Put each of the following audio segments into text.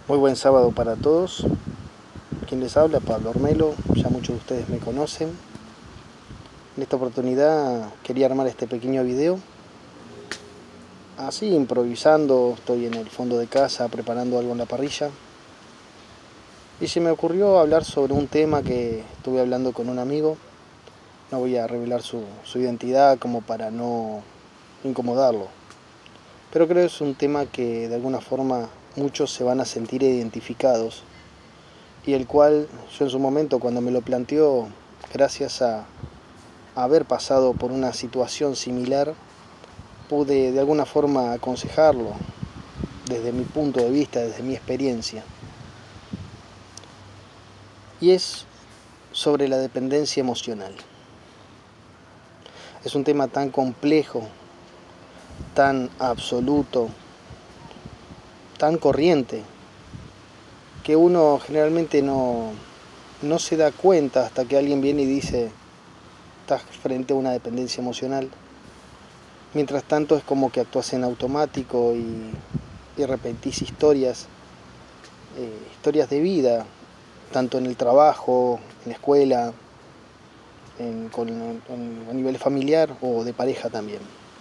Muy buen sábado para todos. Quien les habla, Pablo Ormelo, ya muchos de ustedes me conocen. En esta oportunidad quería armar este pequeño video. Así improvisando, estoy en el fondo de casa preparando algo en la parrilla. Y se me ocurrió hablar sobre un tema que estuve hablando con un amigo. No voy a revelar su identidad como para no incomodarlo. Pero creo que es un tema que de alguna forma muchos se van a sentir identificados. Y el cual yo en su momento cuando me lo planteó, gracias a haber pasado por una situación similar, pude de alguna forma aconsejarlo desde mi punto de vista, desde mi experiencia. Y es sobre la dependencia emocional. Es un tema tan complejo, tan absoluto, tan corriente, que uno generalmente no se da cuenta hasta que alguien viene y dice: estás frente a una dependencia emocional. Mientras tanto es como que actúas en automático y repetís historias de vida, tanto en el trabajo, en la escuela, a nivel familiar o de pareja también.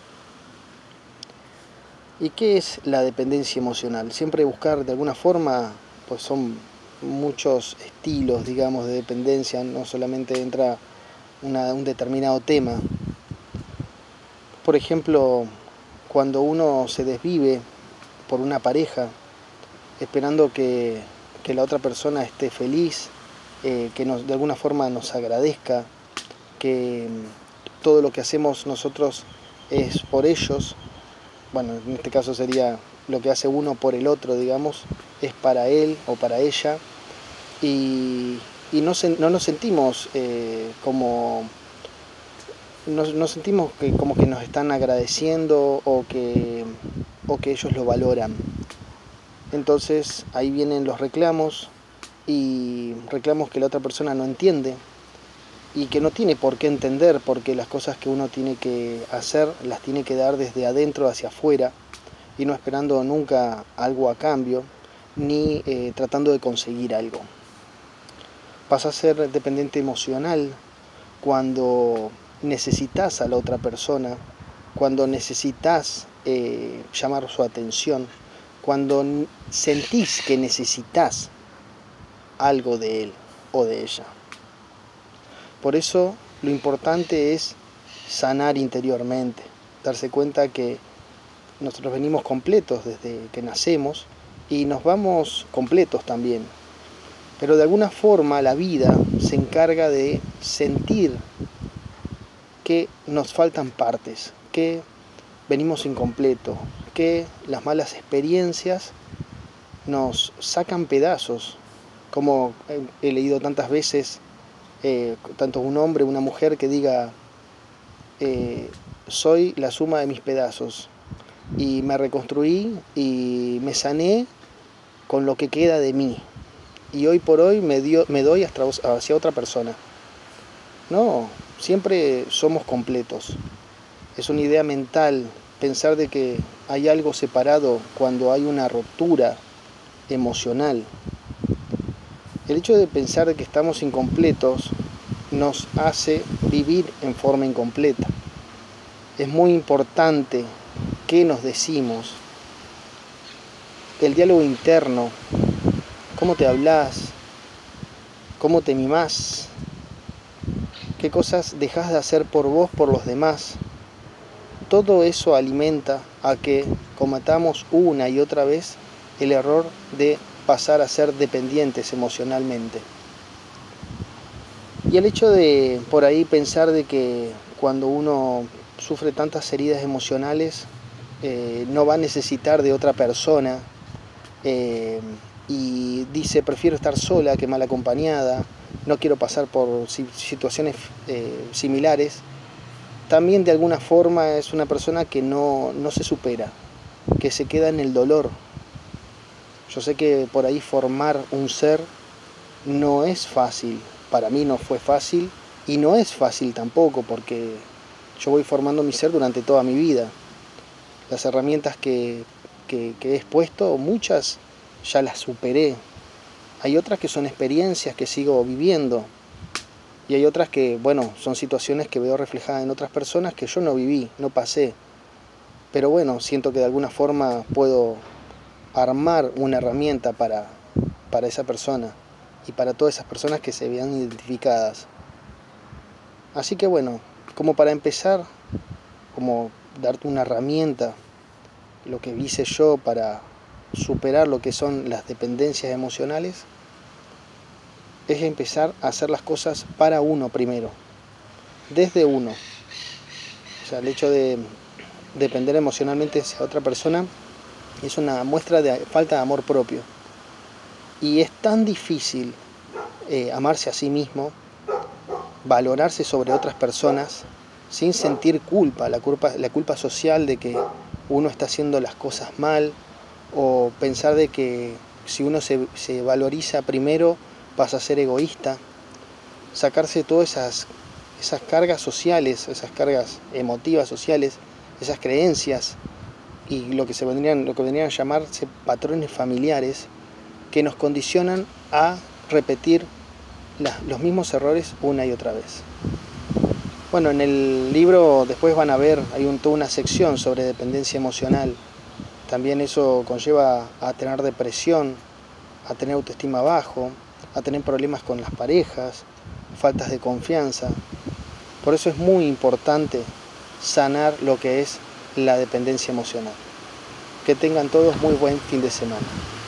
¿Y qué es la dependencia emocional? Siempre buscar de alguna forma, pues son muchos estilos, digamos, de dependencia, no solamente entra un determinado tema. Por ejemplo, cuando uno se desvive por una pareja, esperando que la otra persona esté feliz, que de alguna forma nos agradezca, que todo lo que hacemos nosotros es por ellos. Bueno, en este caso sería lo que hace uno por el otro, digamos, es para él o para ella, y no nos sentimos no sentimos como que nos están agradeciendo o que ellos lo valoran. Entonces ahí vienen los reclamos, y reclamos que la otra persona no entiende y que no tiene por qué entender, porque las cosas que uno tiene que hacer las tiene que dar desde adentro hacia afuera y no esperando nunca algo a cambio, ni tratando de conseguir algo. Pasa a ser dependiente emocional cuando necesitas a la otra persona, cuando necesitas llamar su atención, cuando sentís que necesitas algo de él o de ella. Por eso lo importante es sanar interiormente, darse cuenta que nosotros venimos completos desde que nacemos y nos vamos completos también. Pero de alguna forma la vida se encarga de sentir que nos faltan partes, que venimos incompletos, que las malas experiencias nos sacan pedazos, como he leído tantas veces, tanto un hombre, una mujer que diga: soy la suma de mis pedazos, y me reconstruí y me sané con lo que queda de mí, y hoy por hoy me doy hacia otra persona. No, siempre somos completos. Es una idea mental pensar de que hay algo separado cuando hay una ruptura emocional. El hecho de pensar de que estamos incompletos nos hace vivir en forma incompleta. Es muy importante qué nos decimos, el diálogo interno, cómo te hablas, cómo te mimás, qué cosas dejás de hacer por vos, por los demás. Todo eso alimenta a que cometamos una y otra vez el error de pasar a ser dependientes emocionalmente. Y el hecho de por ahí pensar de que cuando uno sufre tantas heridas emocionales no va a necesitar de otra persona, y dice: prefiero estar sola que mal acompañada, no quiero pasar por situaciones similares, también de alguna forma es una persona que no se supera, que se queda en el dolor. Yo sé que por ahí formar un ser no es fácil, para mí no fue fácil y no es fácil tampoco, porque yo voy formando mi ser durante toda mi vida. Las herramientas que he expuesto, muchas ya las superé. Hay otras que son experiencias que sigo viviendo. Y hay otras que, bueno, son situaciones que veo reflejadas en otras personas que yo no viví, no pasé. Pero bueno, siento que de alguna forma puedo armar una herramienta para esa persona y para todas esas personas que se vean identificadas. Así que bueno, como para empezar, como darte una herramienta, lo que hice yo para superar lo que son las dependencias emocionales, es empezar a hacer las cosas para uno primero, desde uno. O sea, el hecho de depender emocionalmente hacia otra persona es una muestra de falta de amor propio. Y es tan difícil amarse a sí mismo, valorarse sobre otras personas, sin sentir culpa, la culpa social de que uno está haciendo las cosas mal, o pensar de que si uno se valoriza primero pasa a ser egoísta. Sacarse todas esas cargas sociales, esas cargas emotivas sociales, esas creencias y lo que vendrían a llamarse patrones familiares que nos condicionan a repetir los mismos errores una y otra vez. Bueno, en el libro después van a ver, hay toda una sección sobre dependencia emocional. También eso conlleva a tener depresión, a tener autoestima bajo, a tener problemas con las parejas, faltas de confianza. Por eso es muy importante sanar lo que es la dependencia emocional. Que tengan todos muy buen fin de semana.